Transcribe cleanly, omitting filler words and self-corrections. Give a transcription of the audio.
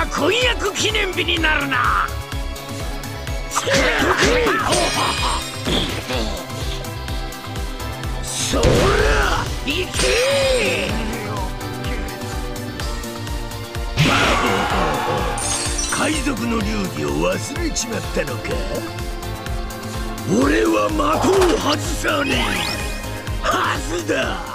婚約記念日になるな。そら行け。海賊の流儀を忘れちまったのか。俺は的を外さねえはずだ。